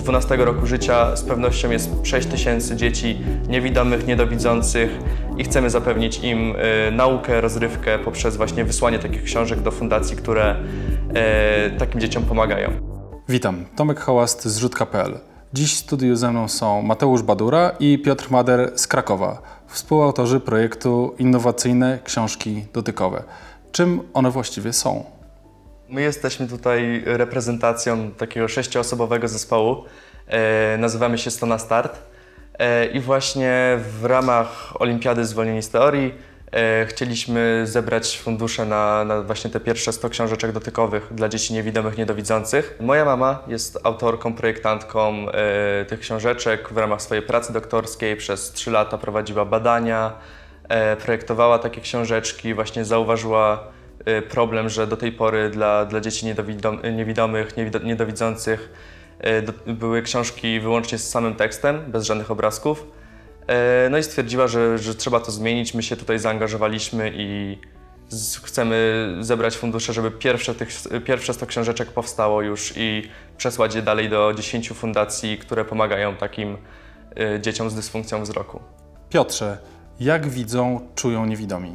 12 roku życia z pewnością jest 6000 dzieci niewidomych, niedowidzących i chcemy zapewnić im naukę, rozrywkę poprzez właśnie wysłanie takich książek do fundacji, które takim dzieciom pomagają. Witam, Tomek Hałast z Rzutka.pl. Dziś w studiu ze mną są Mateusz Badura i Piotr Mader z Krakowa, współautorzy projektu Innowacyjne Książki Dotykowe. Czym one właściwie są? My jesteśmy tutaj reprezentacją takiego 6-osobowego zespołu. Nazywamy się 100 na start i właśnie w ramach Olimpiady Zwolnieni z Teorii chcieliśmy zebrać fundusze na właśnie te pierwsze 100 książeczek dotykowych dla dzieci niewidomych, niedowidzących. Moja mama jest autorką, projektantką tych książeczek. W ramach swojej pracy doktorskiej przez 3 lata prowadziła badania, projektowała takie książeczki, właśnie zauważyła problem, że do tej pory dla dzieci niewidomych, niedowidzących były książki wyłącznie z samym tekstem, bez żadnych obrazków. No i stwierdziła, że trzeba to zmienić. My się tutaj zaangażowaliśmy i chcemy zebrać fundusze, żeby pierwsze 100 książeczek powstało już i przesłać je dalej do 10 fundacji, które pomagają takim dzieciom z dysfunkcją wzroku. Piotrze, jak widzą, czują niewidomi?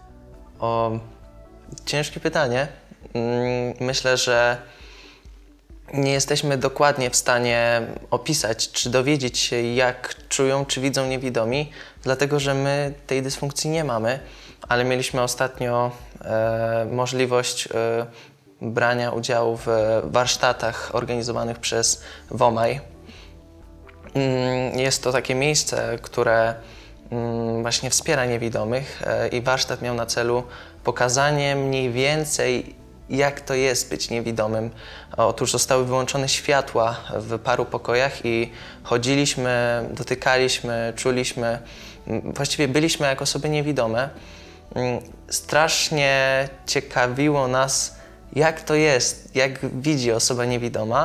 Ciężkie pytanie. Myślę, że nie jesteśmy dokładnie w stanie opisać, czy dowiedzieć się, jak czują, czy widzą niewidomi, dlatego że my tej dysfunkcji nie mamy, ale mieliśmy ostatnio możliwość brania udziału w warsztatach organizowanych przez WOMAJ. Jest to takie miejsce, które właśnie wspiera niewidomych i warsztat miał na celu pokazanie mniej więcej, jak to jest być niewidomym. Otóż zostały wyłączone światła w paru pokojach i chodziliśmy, dotykaliśmy, czuliśmy, właściwie byliśmy jak osoby niewidome. Strasznie ciekawiło nas, jak to jest, jak widzi osoba niewidoma.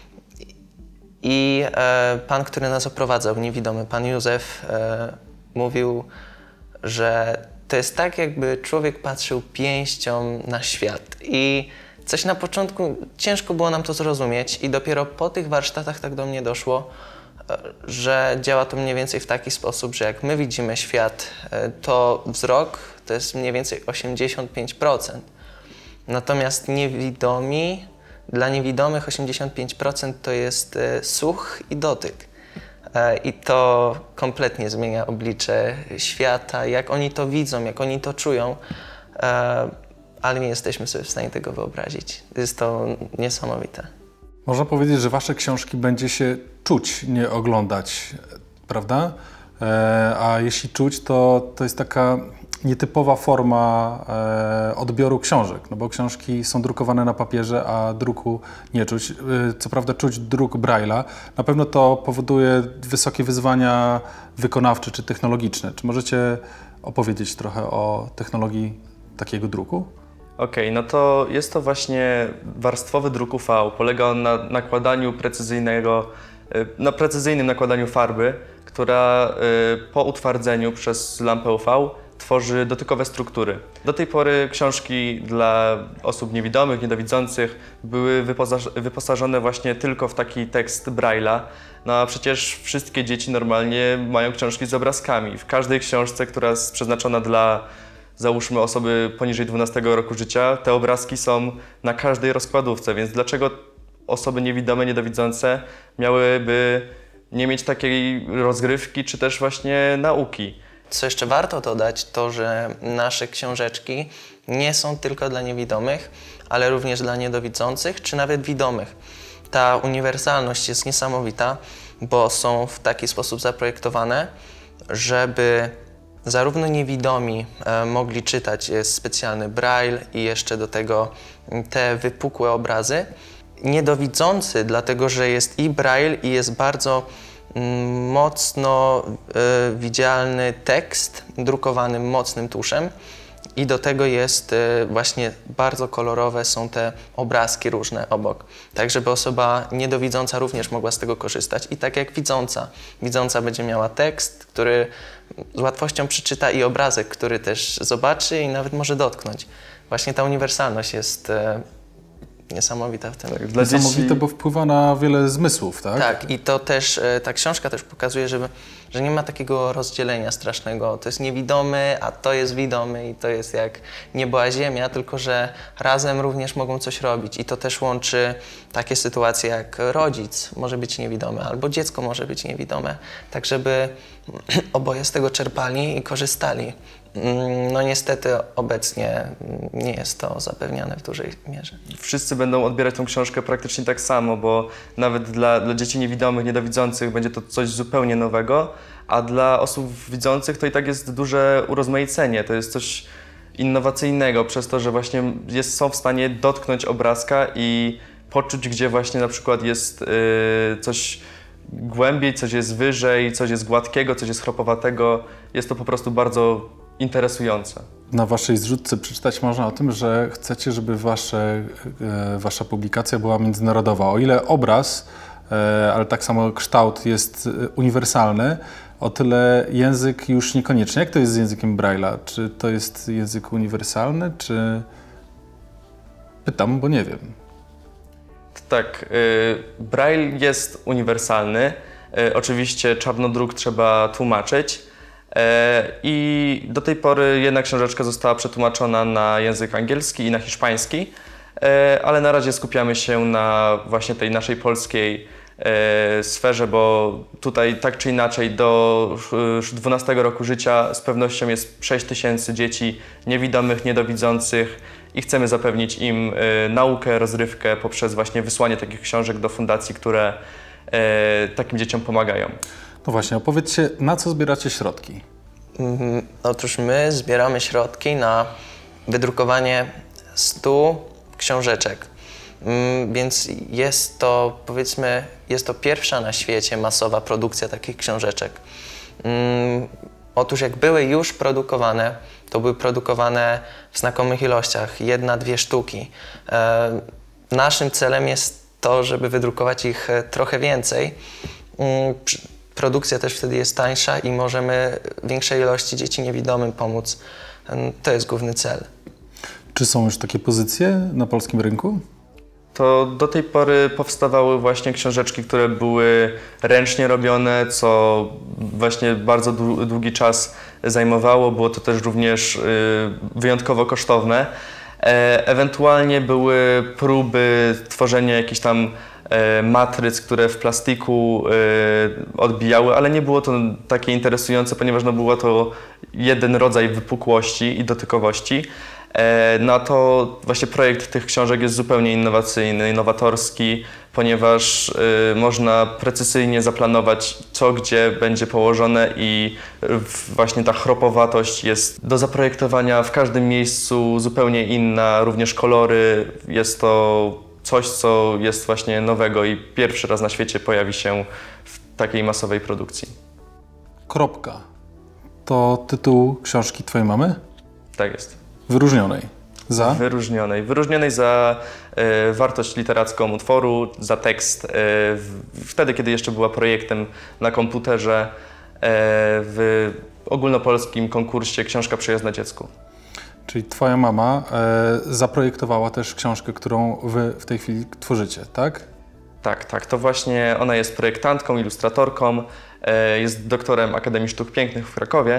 I pan, który nas oprowadzał, niewidomy, pan Józef, mówił, że to jest tak, jakby człowiek patrzył pięścią na świat. I coś na początku ciężko było nam to zrozumieć i dopiero po tych warsztatach tak do mnie doszło, że działa to mniej więcej w taki sposób, że jak my widzimy świat, to wzrok to jest mniej więcej 85%. Natomiast niewidomi, dla niewidomych 85% to jest słuch i dotyk. I to kompletnie zmienia oblicze świata, jak oni to widzą, jak oni to czują, ale nie jesteśmy sobie w stanie tego wyobrazić. Jest to niesamowite. Można powiedzieć, że wasze książki będzie się czuć, nie oglądać, prawda? A jeśli czuć, to jest taka nietypowa forma odbioru książek, no bo książki są drukowane na papierze, a druku nie czuć. Co prawda czuć druk Braille'a. Na pewno to powoduje wysokie wyzwania wykonawcze czy technologiczne. Czy możecie opowiedzieć trochę o technologii takiego druku? Okej, no to jest to właśnie warstwowy druk UV. Polega on na nakładaniu precyzyjnym nakładaniu farby, która po utwardzeniu przez lampę UV tworzy dotykowe struktury. Do tej pory książki dla osób niewidomych, niedowidzących były wyposażone właśnie tylko w taki tekst Braille'a. No a przecież wszystkie dzieci normalnie mają książki z obrazkami. W każdej książce, która jest przeznaczona dla, załóżmy, osoby poniżej 12 roku życia, te obrazki są na każdej rozkładówce, więc dlaczego osoby niewidome, niedowidzące miałyby nie mieć takiej rozgrywki czy też właśnie nauki? Co jeszcze warto dodać, to że nasze książeczki nie są tylko dla niewidomych, ale również dla niedowidzących czy nawet widomych. Ta uniwersalność jest niesamowita, bo są w taki sposób zaprojektowane, żeby zarówno niewidomi mogli czytać, jest specjalny braille i jeszcze do tego te wypukłe obrazy. Niedowidzący, dlatego że jest i braille i jest bardzo mocno widzialny tekst drukowany mocnym tuszem i do tego jest właśnie bardzo kolorowe są te obrazki różne obok, tak żeby osoba niedowidząca również mogła z tego korzystać i tak jak widząca. Widząca będzie miała tekst, który z łatwością przeczyta i obrazek, który też zobaczy i nawet może dotknąć. Właśnie ta uniwersalność jest niesamowita w tym. Tak, dla Niesamowite, dzieci... bo wpływa na wiele zmysłów, tak? Tak, i to też, ta książka też pokazuje, że nie ma takiego rozdzielenia strasznego. To jest niewidomy, a to jest widomy i to jest jak niebo a ziemia, tylko że razem również mogą coś robić. I to też łączy takie sytuacje jak rodzic może być niewidomy albo dziecko może być niewidome, tak żeby oboje z tego czerpali i korzystali. No niestety obecnie nie jest to zapewniane w dużej mierze. Wszyscy będą odbierać tą książkę praktycznie tak samo, bo nawet dla dzieci niewidomych, niedowidzących będzie to coś zupełnie nowego, a dla osób widzących to i tak jest duże urozmaicenie. To jest coś innowacyjnego przez to, że właśnie są w stanie dotknąć obrazka i poczuć, gdzie właśnie na przykład jest coś głębiej, coś jest wyżej, coś jest gładkiego, coś jest chropowatego. Jest to po prostu bardzo interesujące. Na waszej zrzutce przeczytać można o tym, że chcecie, żeby wasza publikacja była międzynarodowa. O ile obraz, ale tak samo kształt jest uniwersalny, o tyle język już niekoniecznie. Jak to jest z językiem Braille'a? Czy to jest język uniwersalny, czy... Pytam, bo nie wiem. Tak, Braille jest uniwersalny. Oczywiście czarnodruk trzeba tłumaczyć. I do tej pory jedna książeczka została przetłumaczona na język angielski i na hiszpański, ale na razie skupiamy się na właśnie tej naszej polskiej sferze, bo tutaj tak czy inaczej do 12 roku życia z pewnością jest 6000 dzieci niewidomych, niedowidzących i chcemy zapewnić im naukę, rozrywkę poprzez właśnie wysłanie takich książek do fundacji, które takim dzieciom pomagają. No właśnie, opowiedzcie, na co zbieracie środki? Otóż my zbieramy środki na wydrukowanie 100 książeczek. Więc jest to, powiedzmy, jest to pierwsza na świecie masowa produkcja takich książeczek. Otóż jak były już produkowane, to były produkowane w znakomych ilościach, 1-2 sztuki. Naszym celem jest to, żeby wydrukować ich trochę więcej. Produkcja też wtedy jest tańsza i możemy większej ilości dzieci niewidomym pomóc. To jest główny cel. Czy są już takie pozycje na polskim rynku? To do tej pory powstawały właśnie książeczki, które były ręcznie robione, co właśnie bardzo długi czas zajmowało. Było to też również wyjątkowo kosztowne. Ewentualnie były próby tworzenia jakichś tam matryc, które w plastiku odbijały, ale nie było to takie interesujące, ponieważ no było to jeden rodzaj wypukłości i dotykowości. No to właśnie projekt tych książek jest zupełnie innowacyjny, innowatorski, ponieważ można precyzyjnie zaplanować, co gdzie będzie położone i właśnie ta chropowatość jest do zaprojektowania w każdym miejscu zupełnie inna, również kolory. Jest to coś, co jest właśnie nowego i pierwszy raz na świecie pojawi się w takiej masowej produkcji. Kropka. To tytuł książki twojej mamy? Tak jest. Wyróżnionej. Za? Wyróżnionej za wartość literacką utworu, za tekst. Wtedy, kiedy jeszcze była projektem na komputerze w ogólnopolskim konkursie Książka przyjazna dziecku. Czyli twoja mama zaprojektowała też książkę, którą wy w tej chwili tworzycie, tak? Tak. To właśnie ona jest projektantką, ilustratorką, jest doktorem Akademii Sztuk Pięknych w Krakowie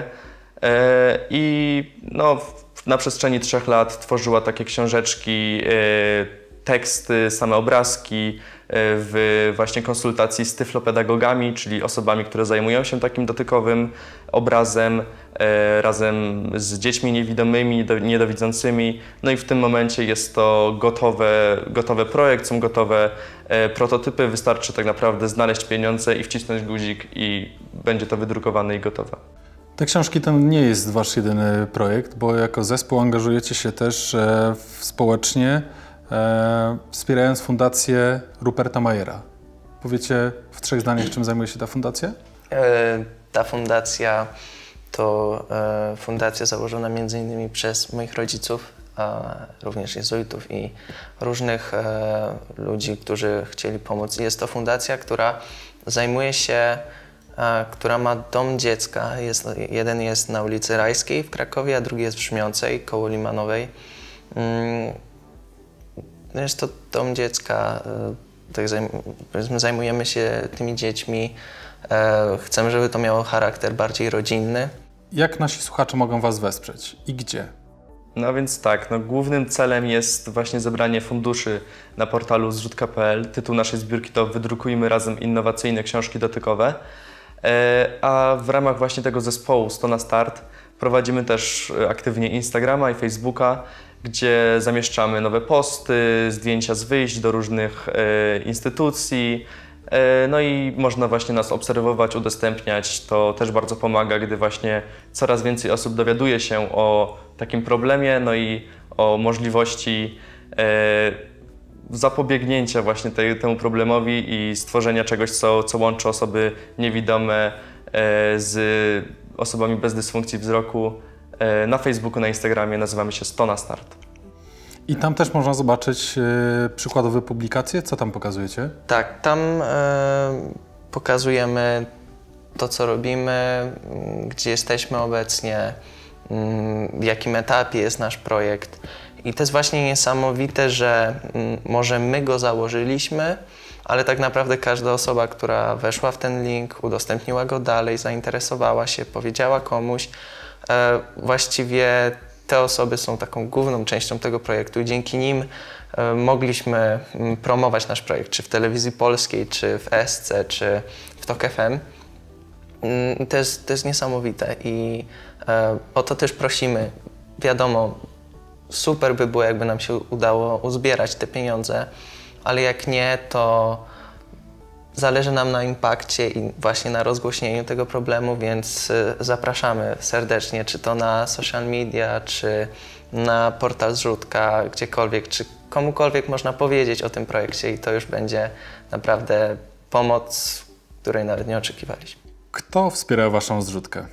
i no, na przestrzeni 3 lat tworzyła takie książeczki, teksty, same obrazki w właśnie konsultacji z tyflopedagogami, czyli osobami, które zajmują się takim dotykowym obrazem, razem z dziećmi niewidomymi, niedowidzącymi. No i w tym momencie jest to gotowy projekt, są gotowe prototypy, wystarczy tak naprawdę znaleźć pieniądze i wcisnąć guzik i będzie to wydrukowane i gotowe. Te książki to nie jest wasz jedyny projekt, bo jako zespół angażujecie się też społecznie, wspierając fundację Ruperta Mayera. Powiecie w 3 zdaniach, czym zajmuje się ta fundacja? Ta fundacja to fundacja założona m.in. przez moich rodziców, również jezuitów i różnych ludzi, którzy chcieli pomóc. Jest to fundacja, która zajmuje się, która ma dom dziecka. Jeden jest na ulicy Rajskiej w Krakowie, a drugi jest w Brzmiącej, koło Limanowej. jest to dom dziecka, tak zajmujemy się tymi dziećmi. Chcemy, żeby to miało charakter bardziej rodzinny. Jak nasi słuchacze mogą Was wesprzeć i gdzie? No więc tak, no głównym celem jest właśnie zebranie funduszy na portalu zrzutka.pl. Tytuł naszej zbiórki to Wydrukujmy razem innowacyjne książki dotykowe. A w ramach właśnie tego zespołu 100 na start prowadzimy też aktywnie Instagrama i Facebooka, gdzie zamieszczamy nowe posty, zdjęcia z wyjść do różnych instytucji. No i można właśnie nas obserwować, udostępniać. To też bardzo pomaga, gdy właśnie coraz więcej osób dowiaduje się o takim problemie, no i o możliwości zapobiegnięcia właśnie temu problemowi i stworzenia czegoś, co łączy osoby niewidome z osobami bez dysfunkcji wzroku. Na Facebooku, na Instagramie nazywamy się 100 na start. I tam też można zobaczyć przykładowe publikacje. Co tam pokazujecie? Tak, tam pokazujemy to, co robimy, gdzie jesteśmy obecnie, w jakim etapie jest nasz projekt. I to jest właśnie niesamowite, że może my go założyliśmy, ale tak naprawdę każda osoba, która weszła w ten link, udostępniła go dalej, zainteresowała się, powiedziała komuś, właściwie te osoby są taką główną częścią tego projektu i dzięki nim mogliśmy promować nasz projekt, czy w telewizji polskiej, czy w SC, czy w TOK FM. To jest niesamowite i o to też prosimy. Wiadomo, super by było, jakby nam się udało uzbierać te pieniądze, ale jak nie, to zależy nam na impakcie i właśnie na rozgłośnieniu tego problemu, więc zapraszamy serdecznie, czy to na social media, czy na portal Zrzutka, gdziekolwiek, czy komukolwiek można powiedzieć o tym projekcie i to już będzie naprawdę pomoc, której nawet nie oczekiwaliśmy. Kto wspiera Waszą zrzutkę?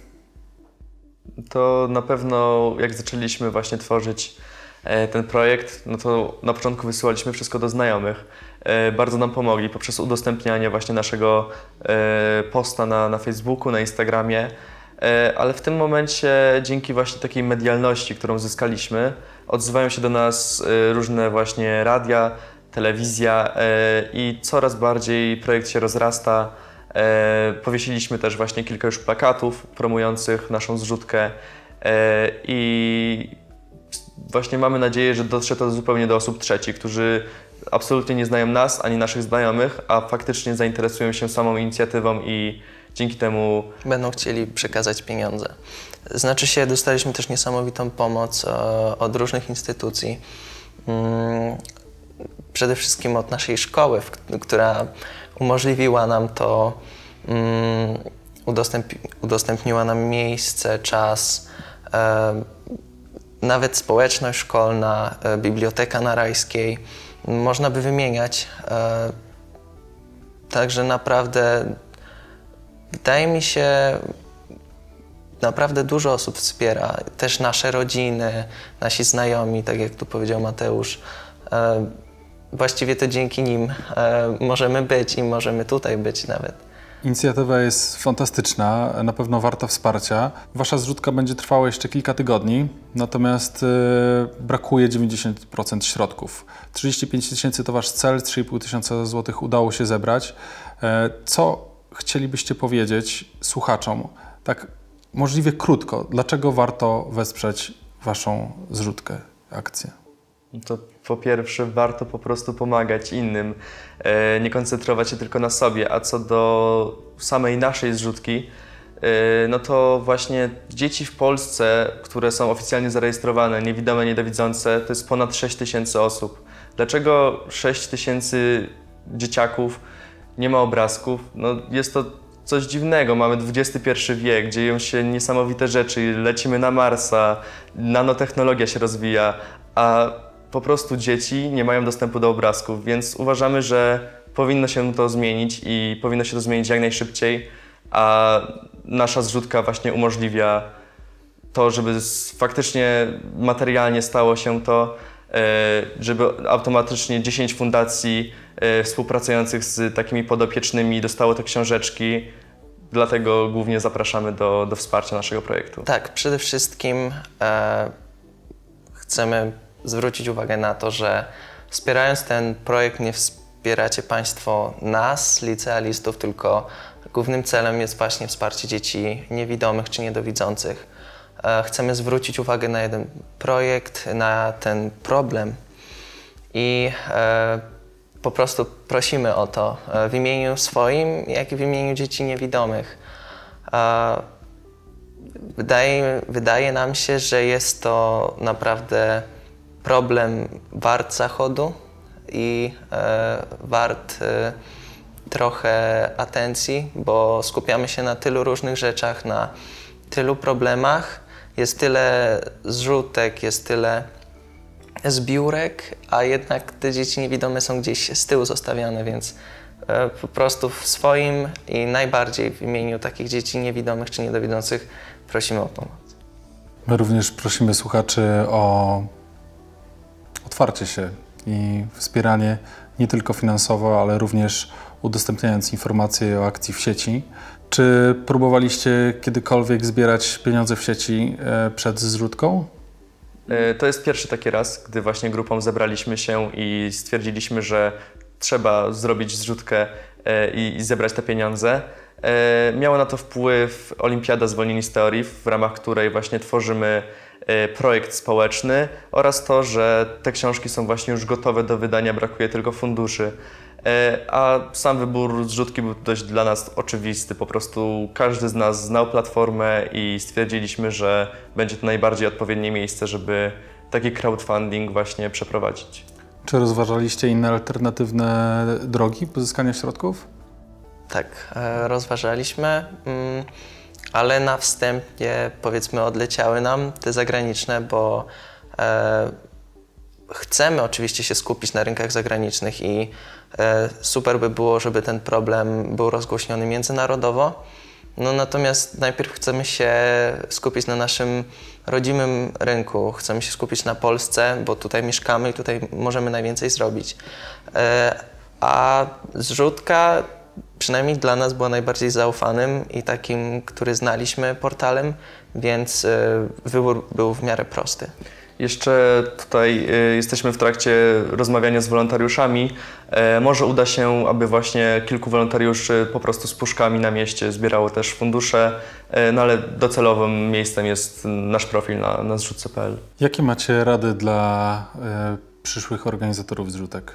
To na pewno jak zaczęliśmy właśnie tworzyć ten projekt, no to na początku wysyłaliśmy wszystko do znajomych. Bardzo nam pomogli poprzez udostępnianie właśnie naszego posta na Facebooku, na Instagramie, ale w tym momencie dzięki właśnie takiej medialności, którą zyskaliśmy, odzywają się do nas różne właśnie radia, telewizja i coraz bardziej projekt się rozrasta. Powiesiliśmy też właśnie kilka już plakatów promujących naszą zrzutkę i właśnie mamy nadzieję, że dotrze to zupełnie do osób trzecich, którzy absolutnie nie znają nas ani naszych znajomych, a faktycznie zainteresują się samą inicjatywą i dzięki temu będą chcieli przekazać pieniądze. Znaczy się, dostaliśmy też niesamowitą pomoc od różnych instytucji. Przede wszystkim od naszej szkoły, która umożliwiła nam to, udostępniła nam miejsce, czas, nawet społeczność szkolna, biblioteka na Rajskiej. Można by wymieniać. Także naprawdę wydaje mi się, naprawdę dużo osób wspiera. Też nasze rodziny, nasi znajomi, tak jak tu powiedział Mateusz. Właściwie to dzięki nim możemy być i możemy tutaj być nawet. Inicjatywa jest fantastyczna, na pewno warta wsparcia. Wasza zrzutka będzie trwała jeszcze kilka tygodni, natomiast brakuje 90% środków. 35 000 to wasz cel, 3,5 tysiąca złotych udało się zebrać. Co chcielibyście powiedzieć słuchaczom, tak możliwie krótko, dlaczego warto wesprzeć waszą zrzutkę, akcję? To po pierwsze warto po prostu pomagać innym, nie koncentrować się tylko na sobie, a co do samej naszej zrzutki, no to właśnie dzieci w Polsce, które są oficjalnie zarejestrowane, niewidome, niedowidzące, to jest ponad 6 000 osób. Dlaczego 6 000 dzieciaków nie ma obrazków? No jest to coś dziwnego, mamy XXI wiek, dzieją się niesamowite rzeczy, lecimy na Marsa, nanotechnologia się rozwija, a po prostu dzieci nie mają dostępu do obrazków, więc uważamy, że powinno się to zmienić i powinno się to zmienić jak najszybciej, a nasza zrzutka właśnie umożliwia to, żeby faktycznie materialnie stało się to, żeby automatycznie 10 fundacji współpracujących z takimi podopiecznymi dostało te książeczki. Dlatego głównie zapraszamy do wsparcia naszego projektu. Tak, przede wszystkim chcemy zwrócić uwagę na to, że Wspierając ten projekt nie wspieracie Państwo nas, licealistów, tylko głównym celem jest właśnie wsparcie dzieci niewidomych czy niedowidzących. Chcemy zwrócić uwagę na jeden projekt, na ten problem i po prostu prosimy o to w imieniu swoim, jak i w imieniu dzieci niewidomych. Wydaje nam się, że jest to naprawdę problem wart zachodu i wart trochę atencji, bo skupiamy się na tylu różnych rzeczach, na tylu problemach. Jest tyle zrzutek, jest tyle zbiórek, a jednak te dzieci niewidome są gdzieś z tyłu zostawiane, więc po prostu w swoim i najbardziej w imieniu takich dzieci niewidomych czy niedowidzących prosimy o pomoc. My również prosimy słuchaczy o otwarcie się i wspieranie nie tylko finansowo, ale również udostępniając informacje o akcji w sieci. Czy próbowaliście kiedykolwiek zbierać pieniądze w sieci przed zrzutką? To jest pierwszy taki raz, gdy właśnie grupą zebraliśmy się i stwierdziliśmy, że trzeba zrobić zrzutkę i zebrać te pieniądze. Miała na to wpływ Olimpiada Zwolnieni z Teorii, w ramach której właśnie tworzymy projekt społeczny, oraz to, że te książki są właśnie już gotowe do wydania, brakuje tylko funduszy. A sam wybór zrzutki był dość dla nas oczywisty. Po prostu każdy z nas znał platformę i stwierdziliśmy, że będzie to najbardziej odpowiednie miejsce, żeby taki crowdfunding właśnie przeprowadzić. Czy rozważaliście inne alternatywne drogi pozyskania środków? Tak, rozważaliśmy, ale na wstępie powiedzmy odleciały nam te zagraniczne, bo chcemy oczywiście się skupić na rynkach zagranicznych i super by było, żeby ten problem był rozgłośniony międzynarodowo. No, natomiast najpierw chcemy się skupić na naszym rodzimym rynku, chcemy się skupić na Polsce, bo tutaj mieszkamy i tutaj możemy najwięcej zrobić. A zrzutka przynajmniej dla nas była najbardziej zaufanym i takim, który znaliśmy portalem, więc wybór był w miarę prosty. Jeszcze tutaj jesteśmy w trakcie rozmawiania z wolontariuszami. Może uda się, aby właśnie kilku wolontariuszy po prostu z puszkami na mieście zbierało też fundusze, no ale docelowym miejscem jest nasz profil na zrzutce.pl. Jakie macie rady dla przyszłych organizatorów zrzutek?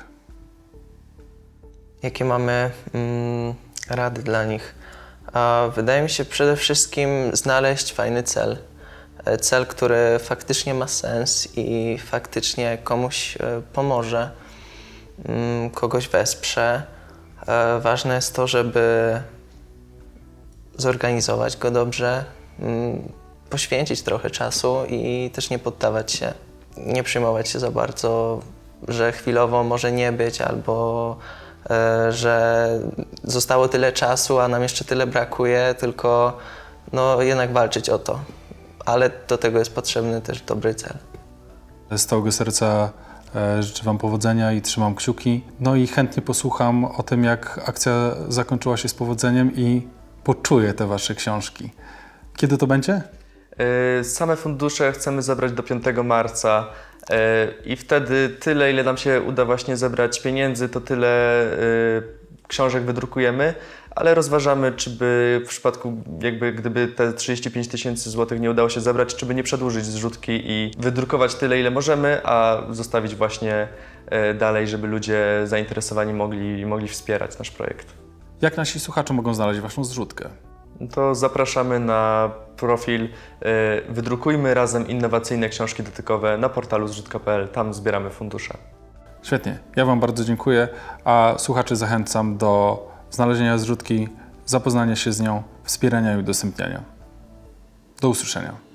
Jakie mamy rady dla nich? Wydaje mi się przede wszystkim znaleźć fajny cel. Cel, który faktycznie ma sens i faktycznie komuś pomoże, kogoś wesprze. Ważne jest to, żeby zorganizować go dobrze, poświęcić trochę czasu i też nie poddawać się, nie przejmować się za bardzo, że chwilowo może nie być albo że zostało tyle czasu, a nam jeszcze tyle brakuje, tylko no, jednak walczyć o to. Ale do tego jest potrzebny też dobry cel. Z całego serca życzę Wam powodzenia i trzymam kciuki. No i chętnie posłucham o tym, jak akcja zakończyła się z powodzeniem i poczuję te Wasze książki. Kiedy to będzie? Same fundusze chcemy zebrać do 5 marca i wtedy tyle, ile nam się uda właśnie zebrać pieniędzy, to tyle książek wydrukujemy, ale rozważamy, czy by w przypadku, gdyby te 35 000 złotych nie udało się zebrać, czy by nie przedłużyć zrzutki i wydrukować tyle, ile możemy, a zostawić właśnie dalej, żeby ludzie zainteresowani mogli wspierać nasz projekt. Jak nasi słuchacze mogą znaleźć Waszą zrzutkę? To zapraszamy na profil Wydrukujmy Razem Innowacyjne Książki Dotykowe na portalu zrzutka.pl. Tam zbieramy fundusze. Świetnie. Ja Wam bardzo dziękuję, a słuchaczy zachęcam do znalezienia zrzutki, zapoznania się z nią, wspierania i udostępniania. Do usłyszenia.